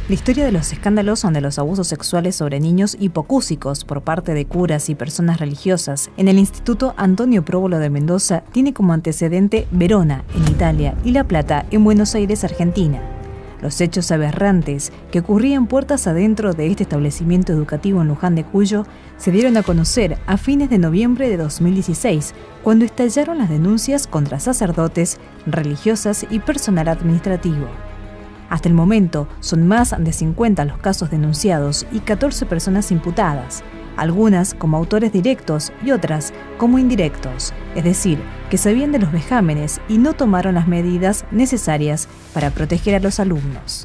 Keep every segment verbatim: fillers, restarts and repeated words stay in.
La historia de los escándalos de los abusos sexuales sobre niños hipocúsicos por parte de curas y personas religiosas en el Instituto Antonio Próbolo de Mendoza tiene como antecedente Verona, en Italia, y La Plata, en Buenos Aires, Argentina. Los hechos aberrantes que ocurrían puertas adentro de este establecimiento educativo en Luján de Cuyo se dieron a conocer a fines de noviembre de dos mil dieciséis, cuando estallaron las denuncias contra sacerdotes, religiosas y personal administrativo. Hasta el momento son más de cincuenta los casos denunciados y catorce personas imputadas, algunas como autores directos y otras como indirectos, es decir, que sabían de los vejámenes y no tomaron las medidas necesarias para proteger a los alumnos.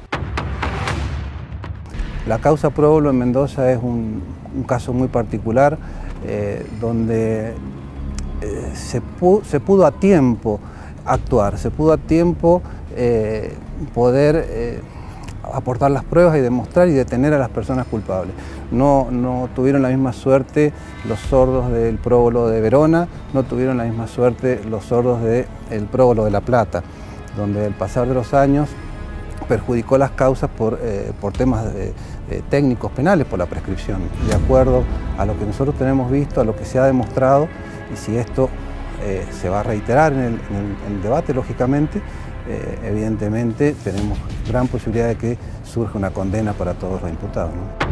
La causa Próbolo en Mendoza es un, un caso muy particular eh, donde eh, se, pu se pudo a tiempo actuar, se pudo a tiempo eh, poder eh, aportar las pruebas y demostrar y detener a las personas culpables. No, no tuvieron la misma suerte los sordos del Próbolo de Verona, no tuvieron la misma suerte los sordos del Próbolo de La Plata, donde el pasar de los años perjudicó las causas por, eh, por temas de, eh, técnicos penales, por la prescripción. De acuerdo a lo que nosotros tenemos visto, a lo que se ha demostrado, y si esto eh, se va a reiterar en el, en el, en el debate, lógicamente, eh, evidentemente tenemos gran posibilidad de que surja una condena para todos los imputados, ¿no?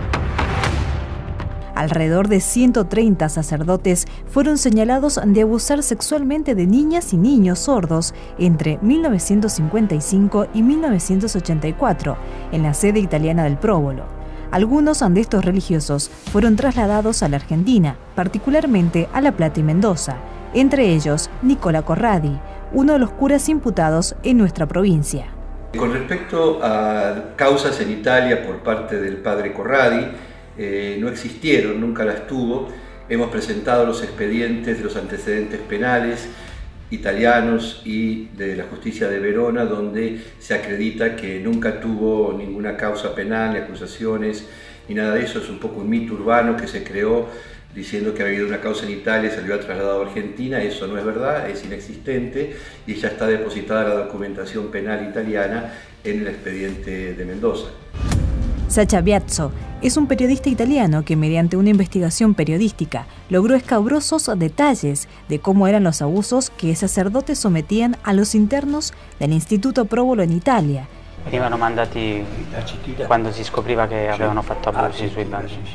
Alrededor de ciento treinta sacerdotes fueron señalados de abusar sexualmente de niñas y niños sordos entre mil novecientos cincuenta y cinco y mil novecientos ochenta y cuatro, en la sede italiana del Próbolo. Algunos de estos religiosos fueron trasladados a la Argentina, particularmente a La Plata y Mendoza, entre ellos Nicola Corradi, uno de los curas imputados en nuestra provincia. Con respecto a causas en Italia por parte del padre Corradi, Eh, no existieron, nunca las tuvo. Hemos presentado los expedientes de los antecedentes penales italianos y de la justicia de Verona, donde se acredita que nunca tuvo ninguna causa penal, ni acusaciones, ni nada de eso. Es un poco un mito urbano que se creó diciendo que había habido una causa en Italia y se lo había trasladado a Argentina. Eso no es verdad, es inexistente y ya está depositada la documentación penal italiana en el expediente de Mendoza. Sacha Biazzo es un periodista italiano que, mediante una investigación periodística, logró escabrosos detalles de cómo eran los abusos que sacerdotes sometían a los internos del Instituto Próbolo in Italia. Venivano mandati quando si scopriva che avevano fatto abusi sui bambini.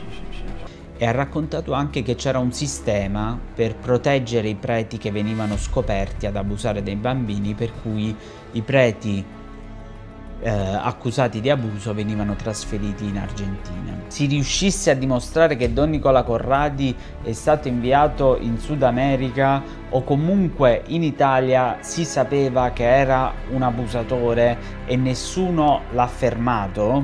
E ha raccontato anche che c'era un sistema per proteggere i preti che venivano scoperti ad abusare dei bambini, per cui i preti Eh, accusati di abuso venivano trasferiti in Argentina. Si riuscisse a dimostrare che Don Nicola Corradi è stato inviato in Sud America o comunque in Italia si sapeva che era un abusatore e nessuno l'ha fermato,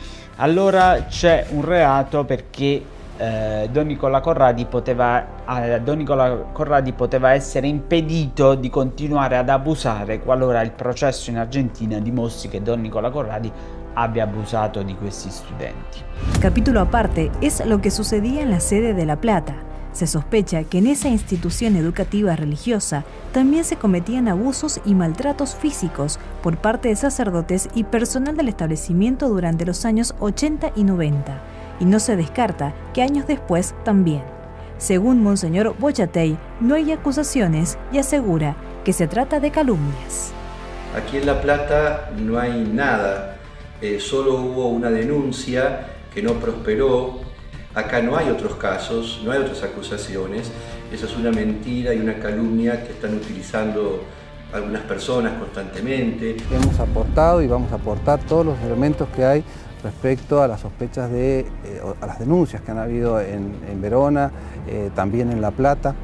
allora c'è un reato perché Eh, Don Nicola Corradi poteva, eh, Don Nicola Corradi poteva essere impedito di continuare ad abusare qualora il processo in Argentina dimostri che Don Nicola Corradi abbia abusato di questi studenti. Capítulo aparte es lo que sucedía en la sede de La Plata. Se sospecha que en esa institución educativa religiosa también se cometían abusos y maltratos físicos por parte de sacerdotes y personal del establecimiento durante los años ochenta y noventa. Y no se descarta que años después también. Según Monseñor Bochatey, no hay acusaciones y asegura que se trata de calumnias. Aquí en La Plata no hay nada, eh, solo hubo una denuncia que no prosperó. Acá no hay otros casos, no hay otras acusaciones. Esa es una mentira y una calumnia que están utilizando algunas personas constantemente. Hemos aportado y vamos a aportar todos los elementos que hay respecto a las sospechas de, eh, a las denuncias que han habido en, en Verona, eh, también en La Plata.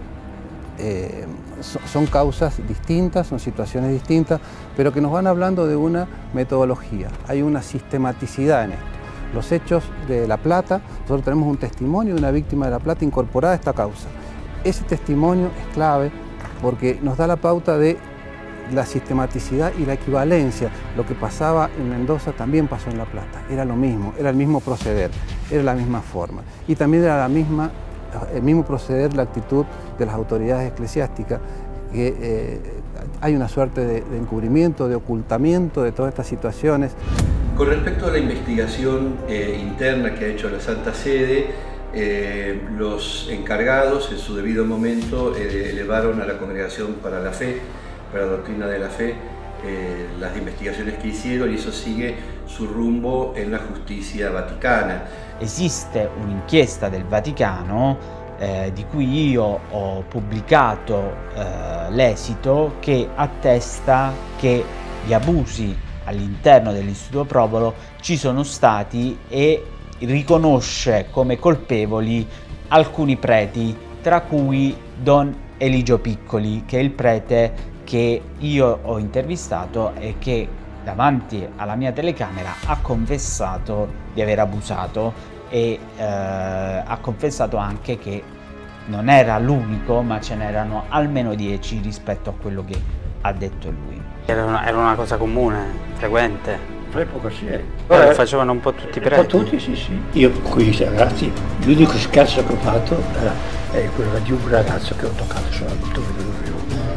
Eh, so, son causas distintas, son situaciones distintas, pero que nos van hablando de una metodología. Hay una sistematicidad en esto. Los hechos de La Plata, nosotros tenemos un testimonio de una víctima de La Plata incorporada a esta causa. Ese testimonio es clave porque nos da la pauta de la sistematicidad y la equivalencia. Lo que pasaba en Mendoza también pasó en La Plata. Era lo mismo, era el mismo proceder, era la misma forma. Y también era la misma, el mismo proceder, la actitud de las autoridades eclesiásticas, que eh, hay una suerte de, de encubrimiento, de ocultamiento de todas estas situaciones. Con respecto a la investigación eh, interna que ha hecho la Santa Sede, eh, los encargados en su debido momento eh, elevaron a la Congregación para la Fe, para la Doctrina de la Fe, eh, las investigaciones che hicieron, y eso sigue su rumbo en la giustizia vaticana. Esiste un'inchiesta del Vaticano eh, di cui io ho pubblicato eh, l'esito, che attesta che gli abusi all'interno dell'Istituto Probolo ci sono stati e riconosce come colpevoli alcuni preti, tra cui Don Eligio Piccoli, che è il prete che io ho intervistato e che davanti alla mia telecamera ha confessato di aver abusato e eh, ha confessato anche che non era l'unico, ma ce n'erano almeno dieci rispetto a quello che ha detto lui. Era una, era una cosa comune, frequente? All'epoca sì. Eh. Ora lo facevano un po' tutti i preti? Un po' tutti, sì, sì. Io con quei ragazzi, l'unico scherzo che ho fatto era eh, quello di un ragazzo che ho toccato solamente vedo.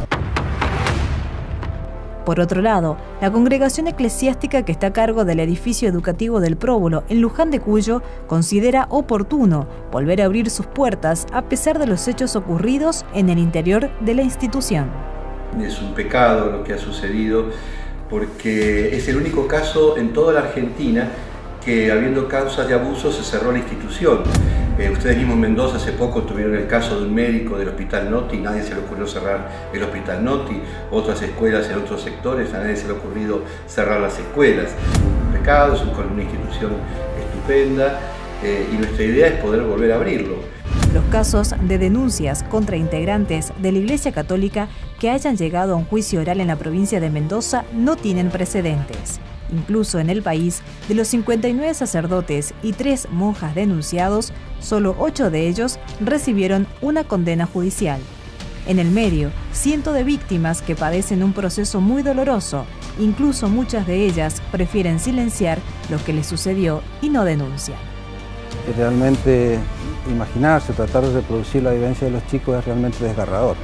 Por otro lado, la congregación eclesiástica que está a cargo del edificio educativo del Próbolo en Luján de Cuyo considera oportuno volver a abrir sus puertas a pesar de los hechos ocurridos en el interior de la institución. Es un pecado lo que ha sucedido, porque es el único caso en toda la Argentina que, habiendo causas de abuso, se cerró la institución. Eh, ustedes mismos en Mendoza hace poco tuvieron el caso de un médico del Hospital Noti, y nadie se le ocurrió cerrar el Hospital Noti. Otras escuelas en otros sectores, a nadie se le ha ocurrido cerrar las escuelas. Es un pecado, es una institución estupenda, eh, y nuestra idea es poder volver a abrirlo. Los casos de denuncias contra integrantes de la Iglesia Católica que hayan llegado a un juicio oral en la provincia de Mendoza no tienen precedentes. Incluso en el país, de los cincuenta y nueve sacerdotes y tres monjas denunciados, solo ocho de ellos recibieron una condena judicial. En el medio, cientos de víctimas que padecen un proceso muy doloroso, incluso muchas de ellas prefieren silenciar lo que les sucedió y no denuncian. Realmente imaginarse, tratar de reproducir la vivencia de los chicos es realmente desgarrador.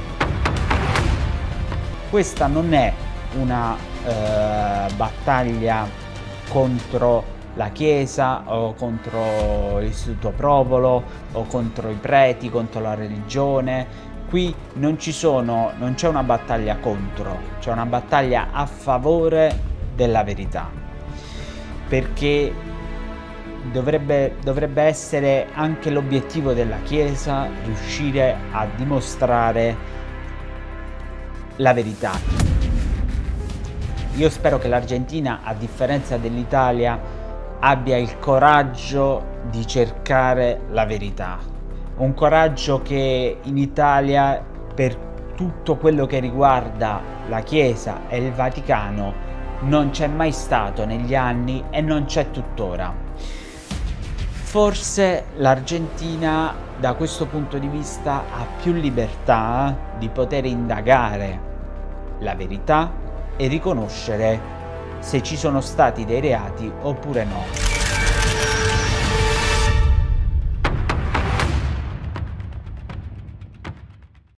Questa non è una eh, battaglia contro la Chiesa o contro l'Istituto Probolo o contro i preti, contro la religione. Qui non ci sono, non c'è una battaglia contro, c'è una battaglia a favore della verità, perché dovrebbe, dovrebbe essere anche l'obiettivo della Chiesa riuscire a dimostrare la verità. Io spero che l'Argentina, a differenza dell'Italia, abbia il coraggio di cercare la verità. Un coraggio che in Italia, per tutto quello che riguarda la Chiesa e il Vaticano, non c'è mai stato negli anni e non c'è tuttora. Forse l'Argentina, da questo punto di vista, ha più libertà di poter indagare la verità e riconoscere se ci sono stati dei reati oppure no.